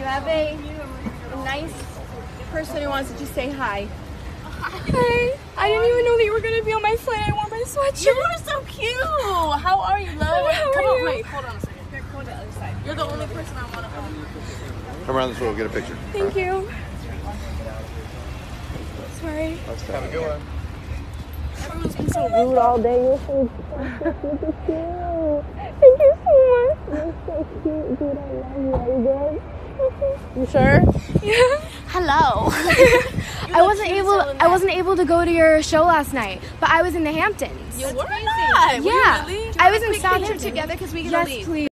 have a nice person who wants to just say hi. Hi. I didn't even know that you were going to be on my flight. I wore my sweatshirt. You are so cute. How are you, love? Come on, wait, hold on a second. Here, come on to the other side. You're the only person I want to hug. Come around this way, we'll get a picture. Thank you. Sorry. Have a good one. Everyone's been so rude all day. You're so cute. Thank you so much. You're so cute, dude. I love you. Are you good? You sure? Yeah. Hello. I wasn't able to go to your show last night, but I was in the Hamptons. You were not. Yeah. Were you really? I was in South picture Hamptons. together because we get Yes, to leave. please.